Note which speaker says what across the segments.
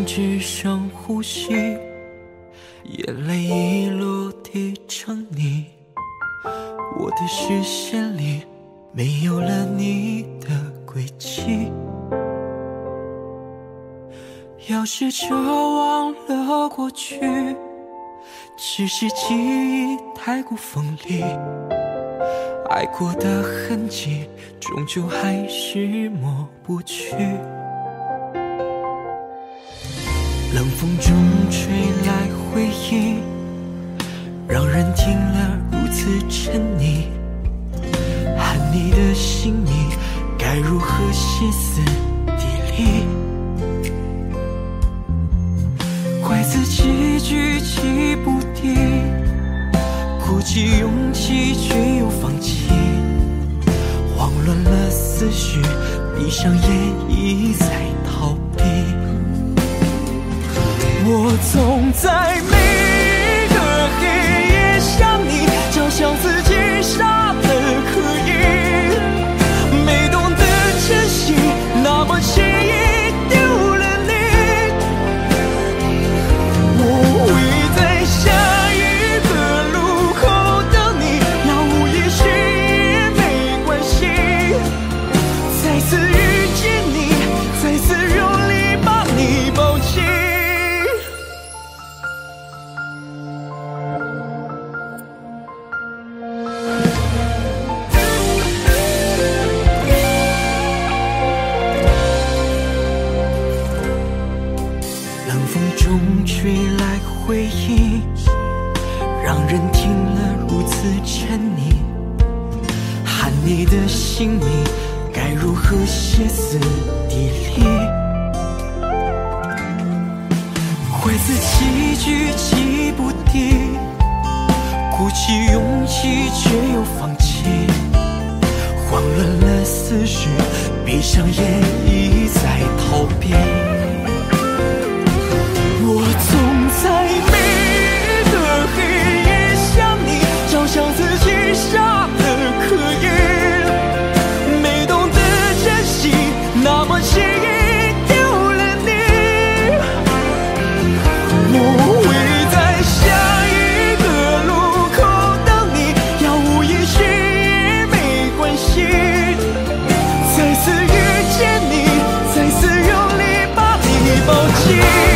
Speaker 1: 只剩呼吸，眼泪已落地成泥，我的视线里没有了你的轨迹。要试着忘了过去，只是记忆太过锋利，爱过的痕迹终究还是抹不去。冷风中吹来回忆，让人听了如此沉溺，喊你的姓名该如何歇斯底里，怪自己举棋不定，鼓起勇气却又放弃，慌乱了思绪，闭上眼一再逃避。我总在每个黑夜想你，就像自己傻得可以，没懂得珍惜，那么轻易丢了你。我会在下一个路口等你，要无音讯也没关系，再次遇见你，再次用力把你抱紧。吹来回忆，让人听了如此沉溺，喊你的姓名该如何歇斯底里，怪自己举棋不定，鼓起勇气却又放弃，慌乱了思绪，闭上眼一再逃避。我总在每个黑夜想你，就像自己傻得可以，没懂得珍惜，那么轻易丢了你。我会在下一个路口等你，要无音讯也没关系，再次遇见你，再次用力把你抱紧。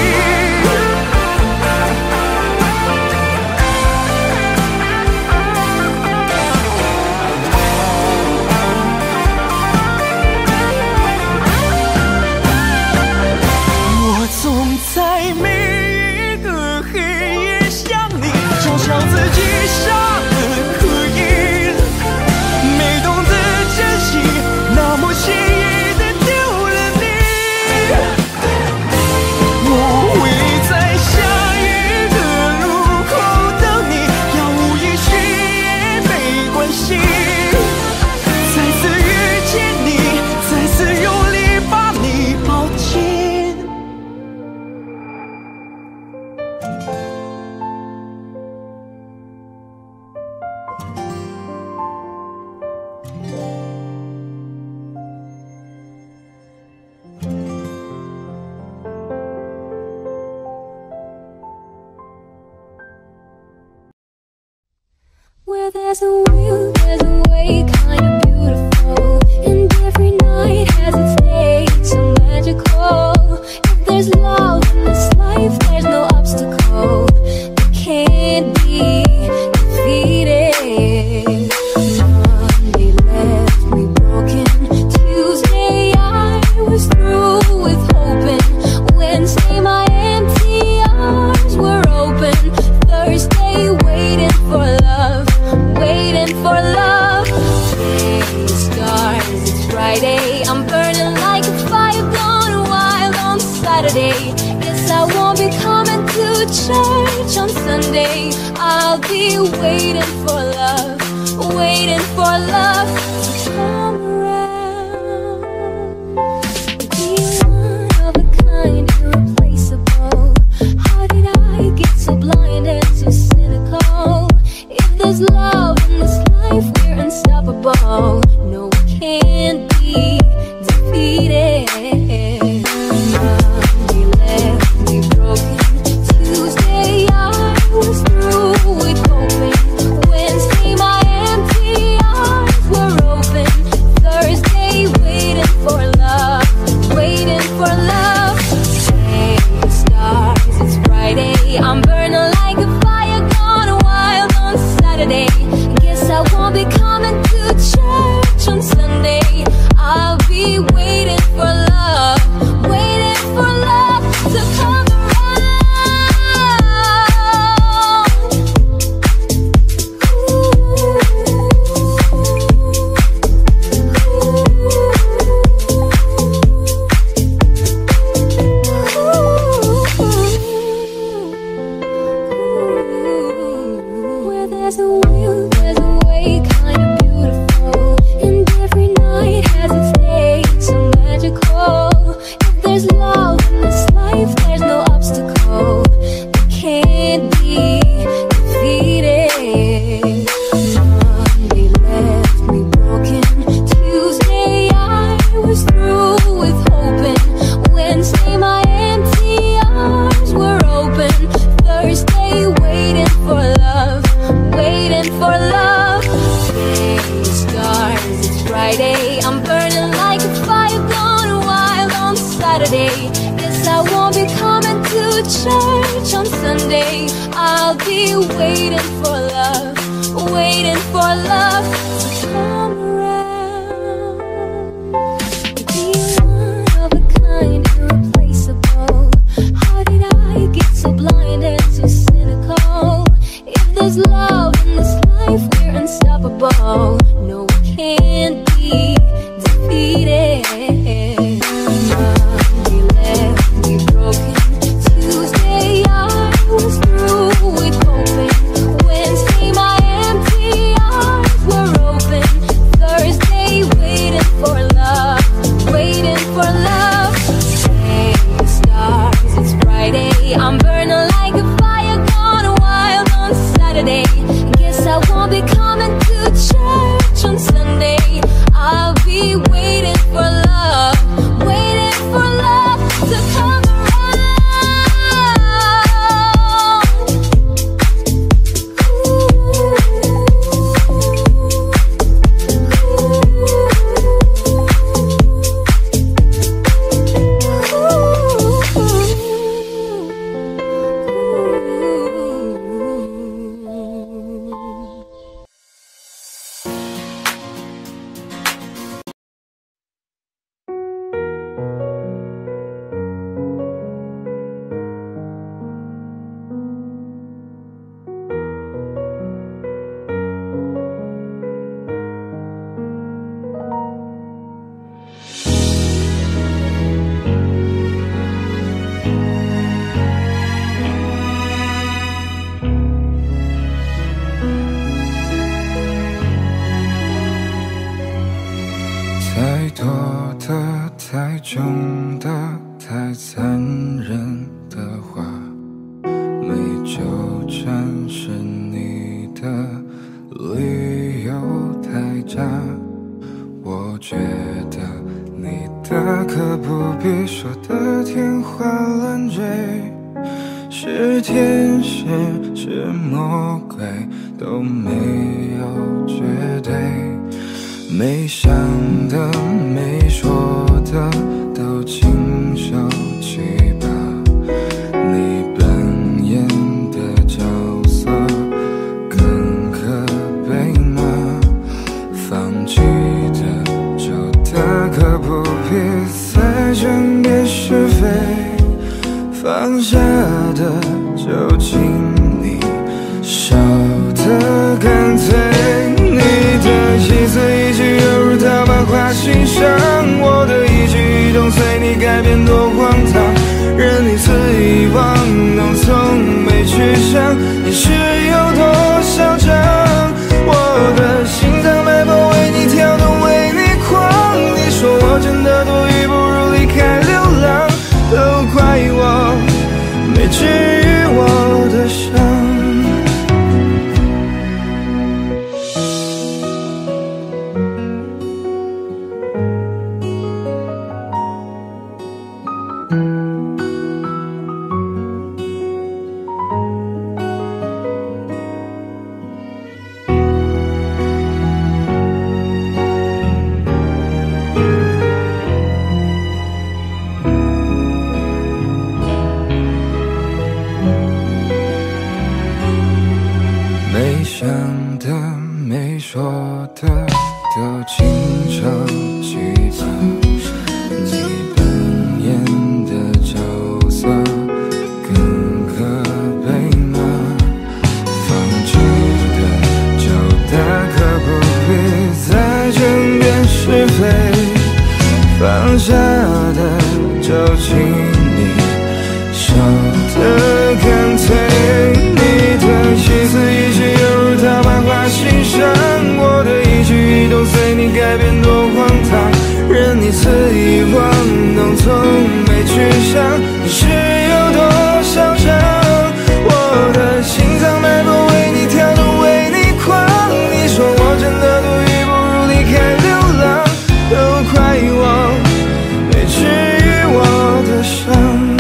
Speaker 1: 在每一个黑夜想你，就像自己傻得可以，没懂得珍惜，那么轻易的丢了你。我会在下一个路口等你，要无音讯也没关系，再次遇见你，再次用力把你抱紧。
Speaker 2: Where there's a will, there's a way, kind of beautiful. And every night has its day, so magical. If there's love in this life, there's no obstacle that can't be defeated. Monday left me broken. Tuesday I was through with hoping. Wednesday my empty arms were open. Thursday waiting for love, waiting for love. Day starts, it's Friday. I'm burning like a fire gone wild on Saturday. Guess I won't be coming to church on Sunday. I'll be waiting for love, waiting for love to come around. Be one of a kind, irreplaceable. How did I get so blind and so cynical? If there's love in this life, we're unstoppable. No, we can't be defeated. Monday left Friday. I'm burning like a fire gone wild on Saturday. Guess I won't be coming to church on Sunday. I'll be waiting for love, waiting for love to come around. Be one of a kind, irreplaceable. How did I get so blind and so cynical? If there's love in this life, we're unstoppable. No, we can't be defeated. Monday left me broken. Tuesday I was through with hoping. Wednesday my empty arms were open. Thursday waiting for love, waiting for love. Hey stars, it's Friday. I'm burning like a fire gone wild on Saturday. Guess I won't be coming to church on Sunday. I'll be waiting for love, waiting for love to come
Speaker 3: 太多的、太重的、太残忍的话，没纠缠是你的理由太假。我觉得你的可不必说的天花乱坠，是天使是魔鬼都没有绝对。没想的、没说的，都亲手去吧。你扮演的角色更可悲吗？放弃的、就的，可不必再争辩是非。放下的，就请你少的干脆。你的意思一句犹如刀疤划心上，我的一举一动随你改变多荒唐，任你肆意妄动，从没去想你是有多嚣张。我的心脏脉搏为你跳动，为你狂。你说我真的多余，不如离开流浪，都怪我没治愈我的伤。没想的、没说的，都亲手去吧。你扮演的角色更可悲吗？放弃的、就的，可不必再争辩是非。放下的，就请你少的干脆。你的意思一句犹如刀疤划心上，我的一举一动随你改变多荒唐，任你肆意妄动，从没去想你是有多嚣张。我的心脏脉搏为你跳动，为你狂。你说我真的多余，不如离开流浪，都怪我没治愈我的伤。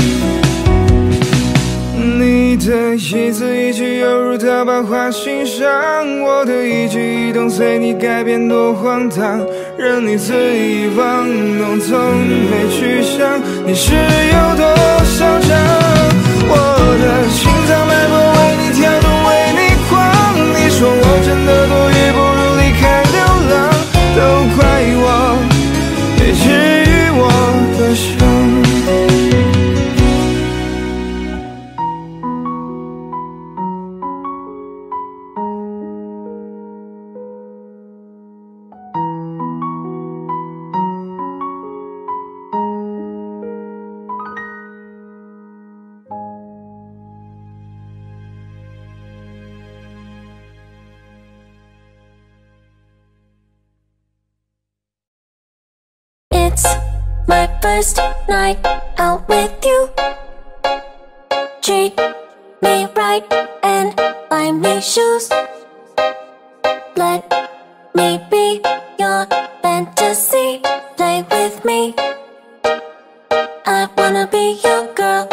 Speaker 3: 你的一字一句犹如刀疤划心上，我的一举一动随你改变多荒唐， 任你恣意放纵，从没去想你是有多嚣张。我的心脏脉搏为你跳动，为你狂。你说我真的多余，不如离开流浪。都怪我，别治愈我的伤。
Speaker 2: It's my first night out with you. Treat me right and buy me shoes. Let me be your fantasy. Play with me. I wanna be your girl.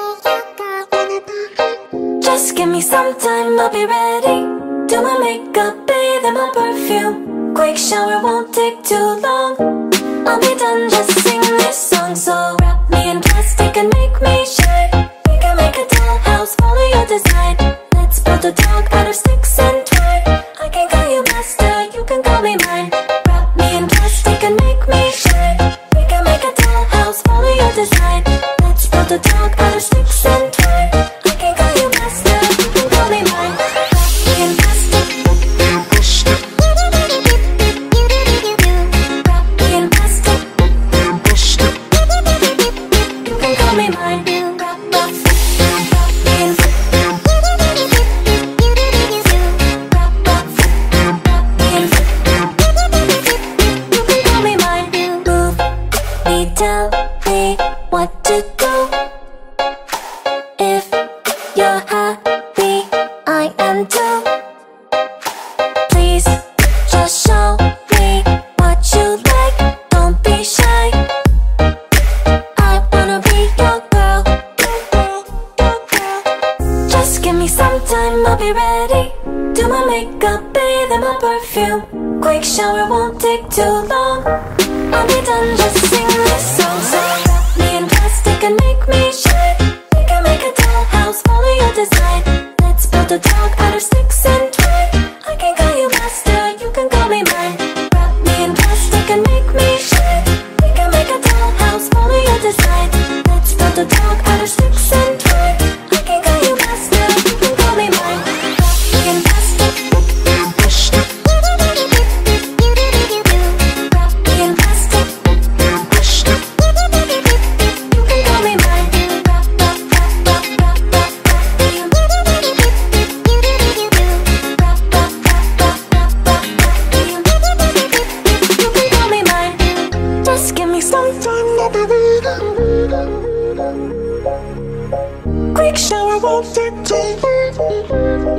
Speaker 2: Just give me some time, I'll be ready. Do my makeup, bathe in my perfume. Quick shower won't take too long. I'll be done, just sing this song. So wrap me in plastic and make me shine. We can make a dollhouse, follow your design. Let's build a dog out of sticks and twine. I can call you master, you can call me mine. Wrap me in plastic and make me shine. We can make a dollhouse, follow your design. Let's build a dog out of sticks and twine. I can call you master, you can call me mine. Wrap me in plastic. Tell me what to do. If you're happy, I am too. Please just show me what you like. Don't be shy. I wanna be your girl. Just give me some time, I'll be ready. Do my makeup, bathe in my perfume. Quick shower won't take too long. I'll be done, just sing this song. So wrap me in plastic and make me shine. We can make a dollhouse, follow your design. Let's build a dog out of sticks and twine. I can call you master, you can call me mine. Wrap me in plastic and make me shine. We can make a dollhouse, follow your design. Let's build a dog out of sticks and twine. I can call you master, you can call me mine. Wrap me in plastic. Quick shower won't take too long.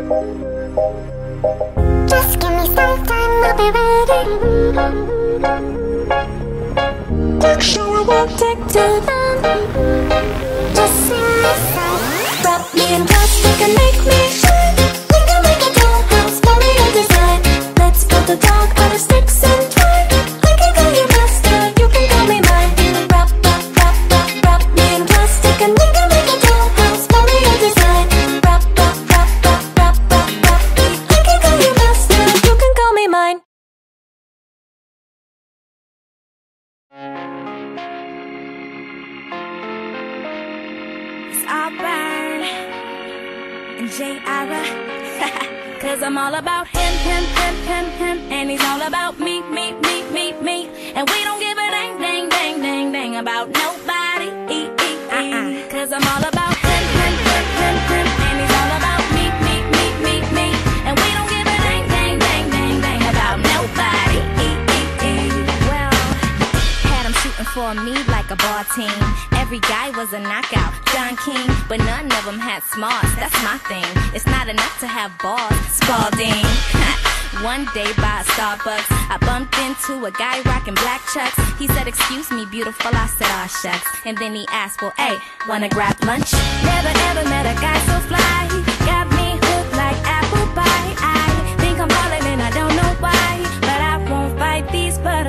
Speaker 2: Just give me some time, I'll be ready. Quick shower won't take too long. Just sing this song. Wrap me in plastic and make me shine. We can make a dollhouse, follow your design. Let's build a dog out of sticks and twine. I can call you master, you can call me mine. Wrap me in plastic and we can make a dollhouse, follow your design. Wrap me. I can call you master, you can call me mine.
Speaker 4: It's Auburn and J. Ira. Cause I'm all about him, and he's all about me. And we don't give a dang about nobody. Cause I'm all about him, and he's all about me. And we don't give a dang about nobody. Well, had him shooting for me like a ball team. Every guy was a knockout, John King, but none of them had smarts. That's my thing. It's not enough to have balls, Spalding. One day by a Starbucks, I bumped into a guy rocking black chucks. He said, "Excuse me, beautiful." I said, "Aw, shucks." And then he asked, "Well, hey, wanna grab lunch?" Never ever met a guy so fly. Got me hooked like apple pie. I think I'm falling and I don't know why, but I won't fight these bugs.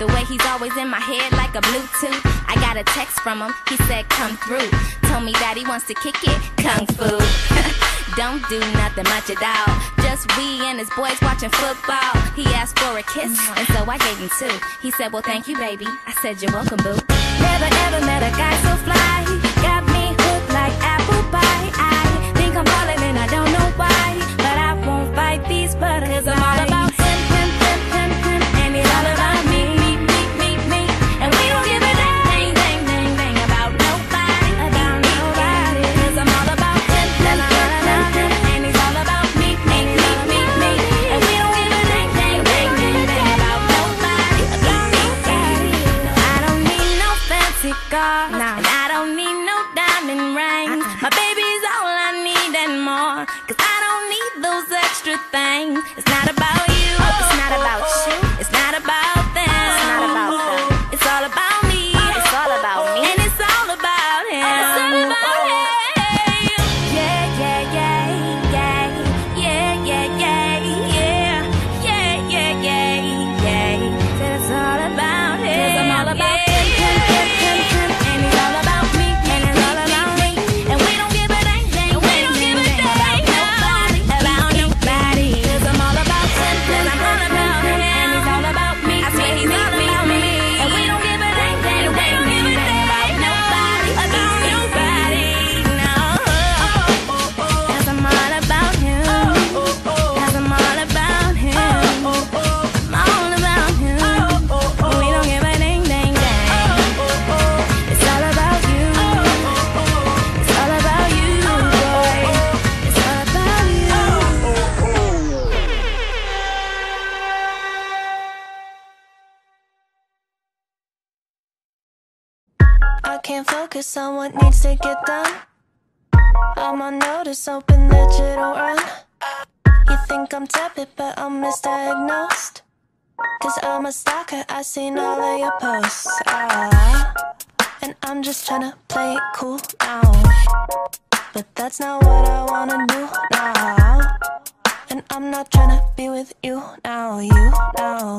Speaker 4: The way he's always in my head like a Bluetooth. I got a text from him, he said come through. Told me that he wants to kick it, kung fu. Don't do nothing much at all. Just we and his boys watching football. He asked for a kiss, and so I gave him 2. He said, well, thank you, baby. I said, you're welcome, boo. Never ever met a guy so fly. Got me hooked like apple pie. I think I'm falling and I don't know why. But I won't fight these butterflies. I'm all about him, him, him, him, him. And he's all about me, me, me, me, me. And we don't give a dang, dang, dang, dang about nobody, about nobody. 'Cause I'm all about him, him, him, him, him. And he's all about me, me, me, me, me. And we don't give a dang, dang, dang, dang, dang about nobody, about nobody. I don't need no fancy car, and I don't need no diamond rings. My baby's all I need and more. 'Cause I don't need those extra things. It's not about you, it's not about you, it's not about them, it's not about them. It's all about me, it's all about me, and it's all about him. It's all about him. Yeah, yeah, yeah, yeah, yeah, yeah, yeah, yeah, yeah, yeah, yeah, yeah. Said it's all about him. 'Cause I'm all about him, him, him, him, him, and he's all about me, and it's all about me. And we don't give a dang, dang, we don't give a dang about nobody, about nobody. 'Cause I'm all about him, and I'm all about him, and he's all about me. I swear he's all about me. And we don't give a dang, dang, we don't give a dang about nobody, about nobody. No. 'Cause I'm all about him. 'Cause I'm all about him. I'm all about him. We don't give a dang, dang, dang. It's all about you. It's all about you, boy. It's all about you.
Speaker 5: I can't focus on what needs to get done. I'm on notice, hoping that you don't run. You think I'm tepid, but I'm misdiagnosed. 'Cause I'm a stalker, I seen all of your posts. And I'm just tryna play it cool now. But that's not what I wanna do now. And I'm not tryna be with you now, you now.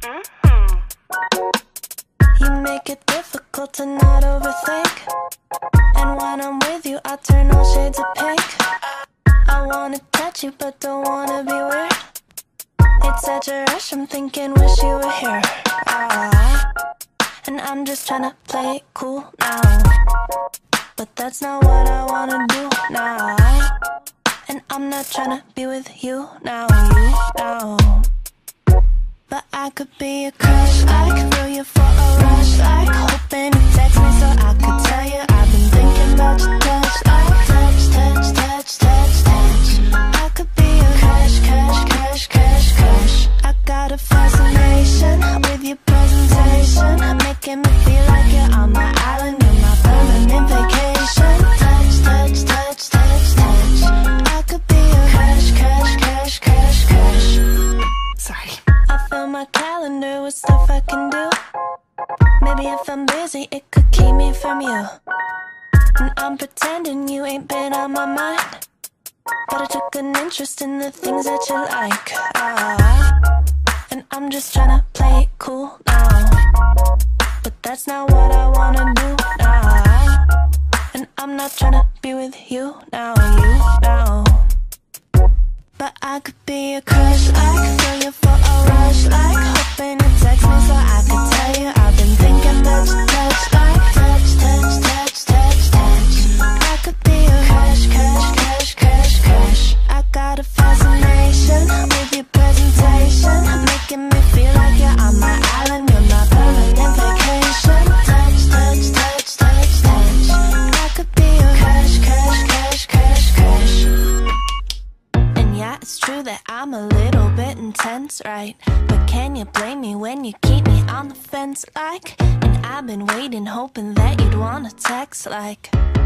Speaker 5: You make it difficult to not overthink. And when I'm with you, I turn all shades of pink. I wanna touch you, but don't wanna be weird. It's such a rush, I'm thinking, wish you were here. And I'm just tryna play it cool now. But that's not what I wanna do now. And I'm not tryna be with you now, you now. But I could be a crush, I could feel you for a rush, like hoping you text me so I could tell you I've been thinking about your touch, like touch, touch, touch, touch, touch. I could be a crush, crush, crush, crush, crush. I got a fascination with your presentation, making me feel like you're on my island, you're my permanent vacation. Touch, touch, touch, touch, touch. I could be a crush, crush, crush, crush, crush. Sorry. I fill my calendar with stuff I can do. Maybe if I'm busy, it could keep me from you. And I'm pretending you ain't been on my mind. But I took an interest in the things that you like. And I'm just tryna play it cool now. But that's not what I wanna do now. And I'm not tryna be with you now, you now. But I could be a crush, I could feel you for a rush, like hoping you text me so I could tell you I've been thinking about your touch, like touch, touch, touch, touch, touch. I could be a crush, crush, crush, crush, crush. I got a fascination with your presentation, making me feel like you're on my island, you're my permanent vacation. Touch, touch, touch, touch, touch. I could be a crush, crush, crush, crush, crush. Yeah, it's true that I'm a little bit intense, right? But can you blame me when you keep me on the fence, like? And I've been waiting, hoping that you'd wanna text like.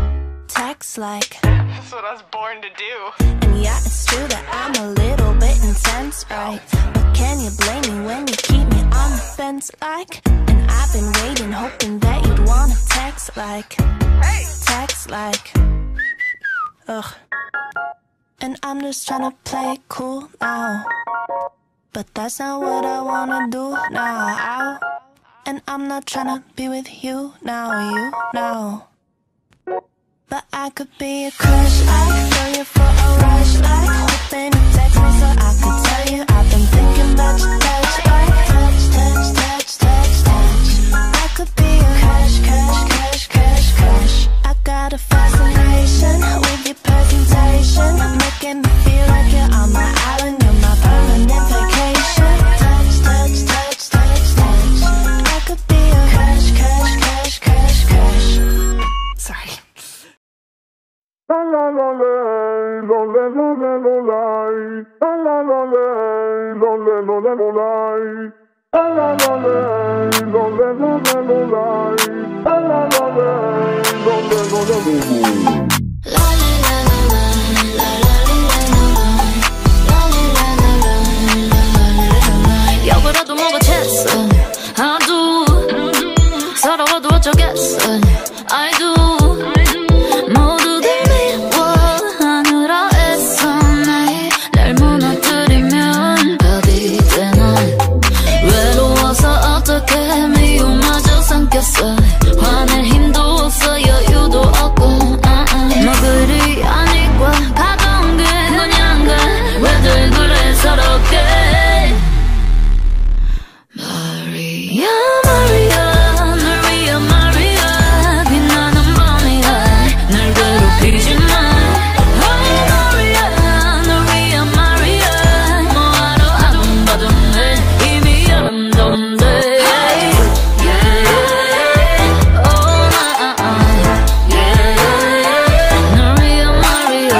Speaker 6: That's what I was born to do.
Speaker 5: And yeah, it's true that I'm a little bit intense, right? But can you blame me when you keep me on the fence, like? And I've been waiting, hoping that you'd wanna text like. Text like. Ugh. And I'm just tryna play it cool now. But that's not what I wanna do now. And I'm not tryna be with you now, you know. But I could be a crush, I could throw you for a rush, like hoping you text me so I could tell you I've been thinking about your touch, like touch, touch, touch, touch, touch. I could be a crush, crush, crush, crush, crush. I got a fascination with your presentation, making me feel like you're on my island, you're my permanent vacation. Touch, touch, touch, touch, touch. I could be a crush, crush, crush, crush, crush. Sorry.
Speaker 2: 여보라도 뭐가 됐어 I do 서러워도 어쩌겠어 I do 모두들 미워하느라 애써 날 무너뜨리면 어디 되나 외로워서 어떻게 미움마저 삼켰어 화낼 힘도 없어 여유도 없고 뭐 그리 아니까 가까운 게 그냥가 왜들 그래 서럽게 Maria, Maria, 널 위한 Maria 빛나는 밤이야 날 괴롭히지 마 Oh Maria, 널 위한 Maria 뭐하러 아둥바둥해 이미 아름다운데 Hey, yeah, oh yeah, 널 위한 Maria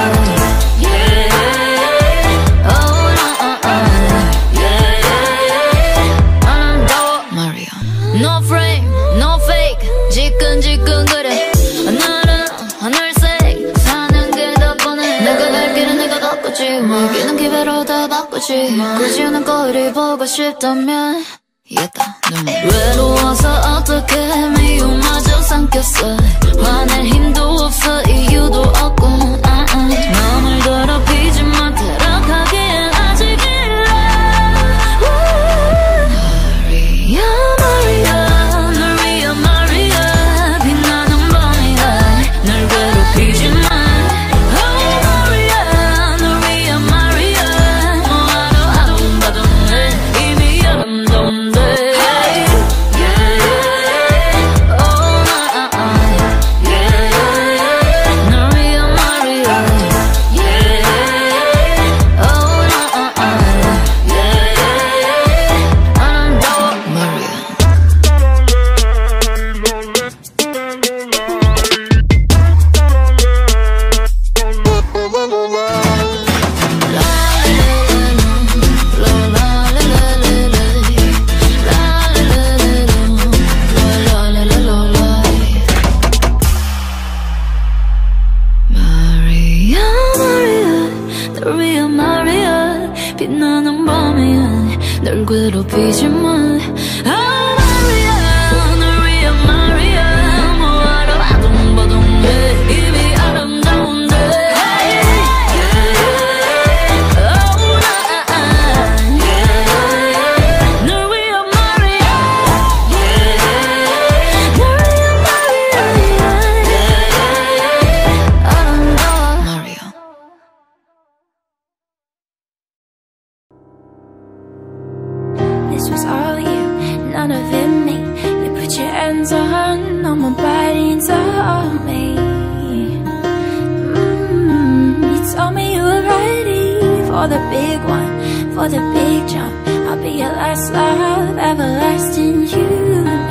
Speaker 2: Yeah, oh yeah 아름다워 Maria No frame, no fake 지끈지끈거려 하늘은 하늘색 사는 게 더 뻔해 내가 갈 길은 내가 걷겠지 먹이는 기회로 다 바꾸지 굳이 오는 거리 보고 싶다면 이겼다 눈물 외로워서 어떻게 미움마저 삼켰어 화낼 힘도 없어 이유도 없고 맘을 더럽히지 마 타락하기엔 아직 일러 Maria, Maria, 널 위한 Maria 빛나는 밤이야 날 괴롭히지 마 Oh Maria, 널 위한 Maria 뭐하러 아둥바둥해 이미 아름다운데 Hey, yeah, oh yeah, 널 위한 Maria Yeah, oh yeah, 아름다워 Maria Maria, Maria, 널 위한 Maria 빛나는 밤이야 널 괴롭히지 마 Oh Maria, 널 위한 Maria 뭐하러 아둥바둥해 이미 아름다운데 Hey, yeah, oh yeah, 널 위한 Maria Yeah, 널 위한 Maria Yeah, 아름다워 Maria
Speaker 4: This was all you, none of it me. You put your hands on my body and told me You told me you were ready for the big one, for the big jump. I'll be your last love, everlasting you and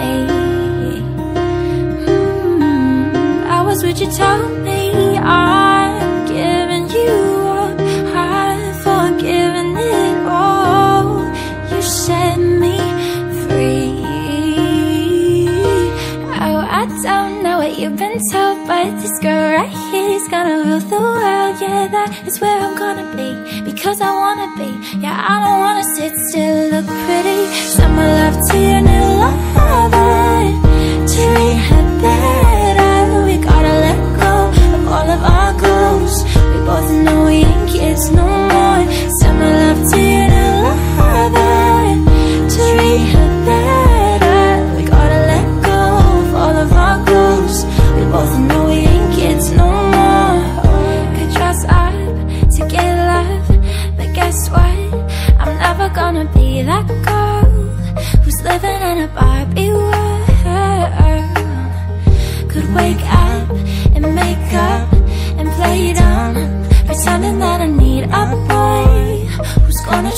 Speaker 4: me I was what you told me I'm giving you up, I'm forgiving it all. You set me free. Oh, I don't know what you've been told, but this girl right here is gonna rule the world. Yeah, that is where I'm gonna be, because I wanna be. Yeah, I don't wanna sit still, look pretty. Send my love to your new lover, treat her better. We gotta let go of all of our goals. We both know we ain't kids no more. Send my love to your new lover, treat her better. We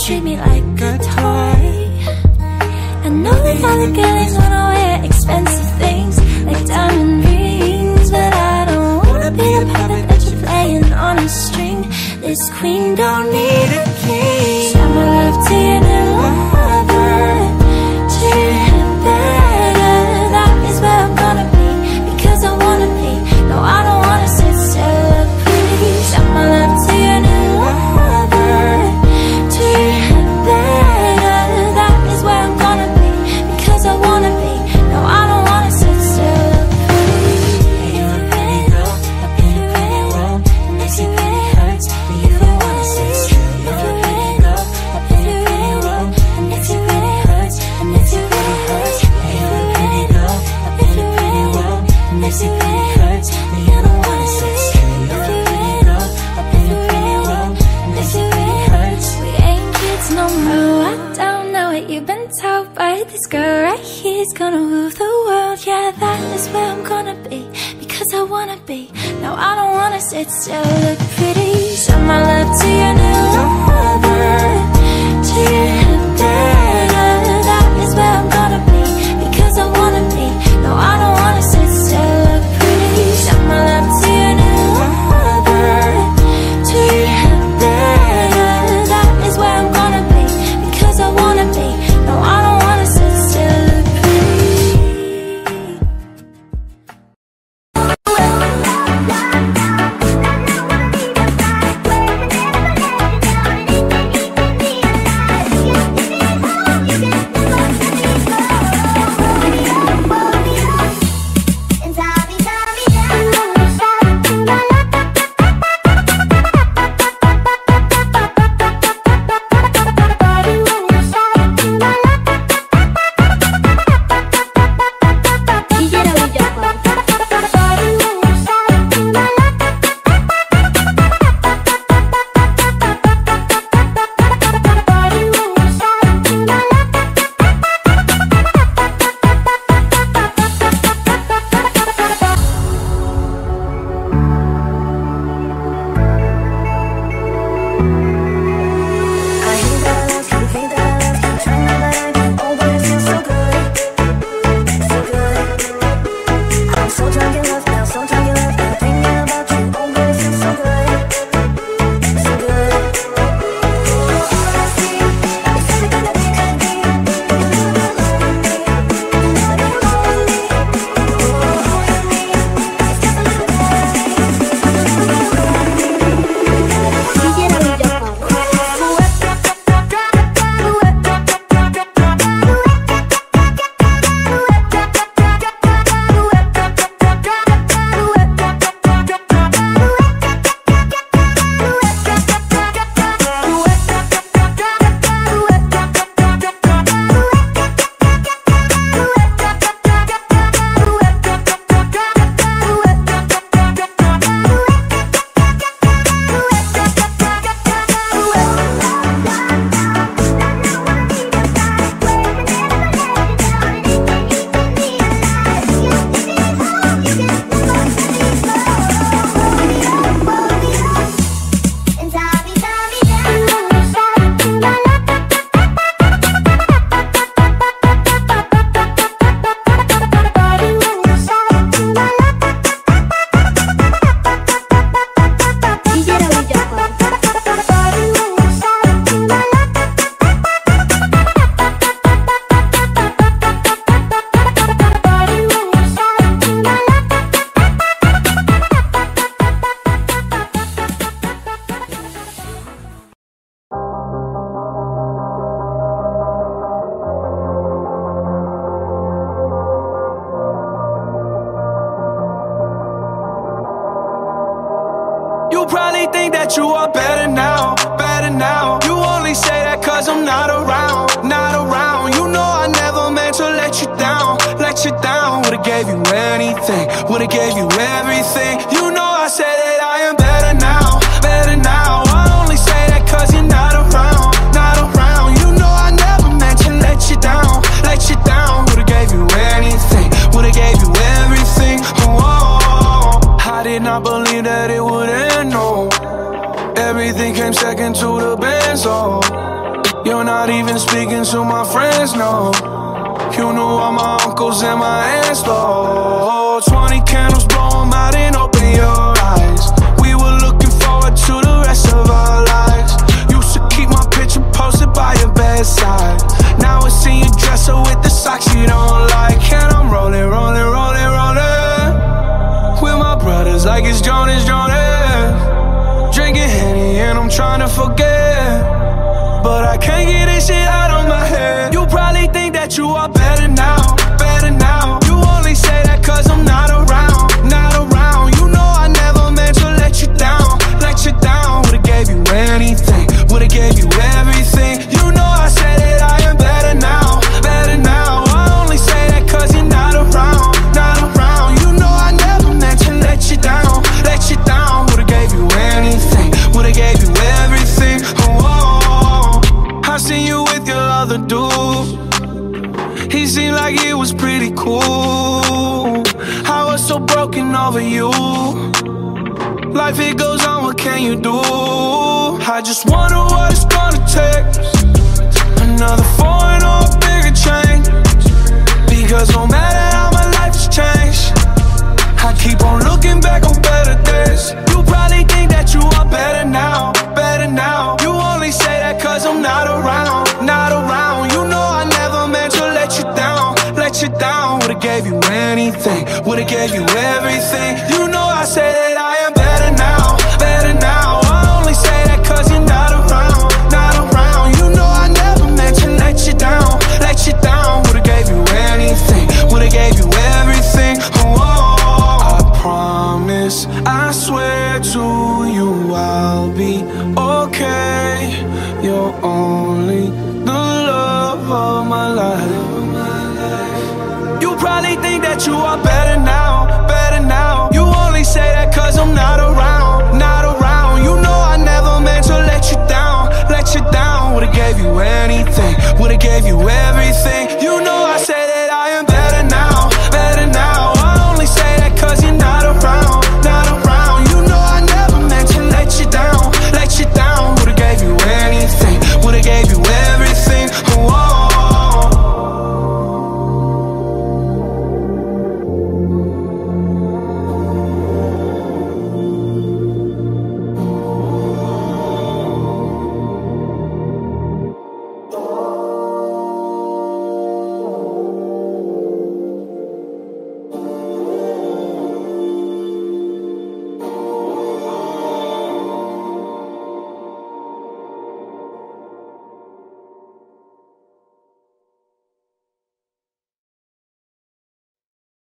Speaker 2: treat me like a toy. I know that all the girls wanna wear expensive things like diamond rings, but I don't wanna be the puppet that you're playing on a string. This queen don't need a king. Show my love to your new lover, treat him better. That is where I'm gonna be, because I wanna be. No, I don't wanna sit still or pretty. Show my love to your new lover, treat him better. That is where I'm gonna be, because I wanna be. No, I don't wanna sit still or pretty. If you really know, if you really won't, and if you really hurts, if you wanna sit still. If you really know, if you really won't, and if you really hurts, and if you really hurts, if you really know, if you really won't, and if you really hurts, then you don't wanna sit still. If you really know, if you really won't, and if you really hurts, we ain't kids no more. I don't know what you've been told, but this girl right here is gonna rule the world. Yeah, that is where I'm gonna be, because I wanna be. No, I don't wanna sit still, look pretty. Show my love to your new lover, treat him better. That is where I'm gonna be, because I wanna be. No, I don't wanna sit still, look pretty. Show my love to your new lover, treat him better. That is where I'm gonna be, because I wanna be. No, I don't wanna sit still, look pretty.
Speaker 1: You probably think that you are better now, better now. You only say that cause I'm not around, not around. You know I never meant to let you down, let you down. Would've gave you anything, would've gave you everything. You know I said that I am better now, better now. I only say that cause you're not around, not around. You know I never meant to let you down, let you down. Would've gave you anything, would've gave you everything. Oh, I did not believe that it would end, no. Everything came second to the benzo.
Speaker 3: You're not even speaking to my friends, no. You knew all my uncles and my aunts, though. 20 candles, blow 'em out and open your eyes. We were looking forward to the rest of our lives. Used to keep my picture posted by your bedside. Now I see you dresser with the socks you don't like. And I'm rolling, rolling, rolling, rolling with my brothers like it's Jonas, Jonas. Drinking Henny and I'm trying to forget, but I can't get this shit out of my head. You probably think that you are better now, better now. You only say that cause I'm not around, not around. You know I never meant to let you down, let you down. Would've gave you anything, would've gave you everything. You know I said that I am better now, better now. I only say that cause you're not around, not around. You know I never meant to let you down, let you down. Would've gave you anything, would've gave you everything. Oh, I seen you with your other dude. He seemed like it was pretty cool. I was so broken over you. Life it goes on, what can you do? I just wonder what it's gonna take. Another foreign or a bigger change. Because no matter how my life has changed, I keep on looking back on better days. You probably think that you are better now, better now. You only say that cause I'm not around, not around. You know I never meant to let you down, let you down. Would've gave you anything, would've gave you everything. You know I say that I am better now, better now. I only say that cause you're not around, not around. You know I never meant to let you down, let you down. Would've gave you anything, would've gave you everything. Oh, I promise, I swear to you I'll be okay. You're only the love of my life. You probably think that you are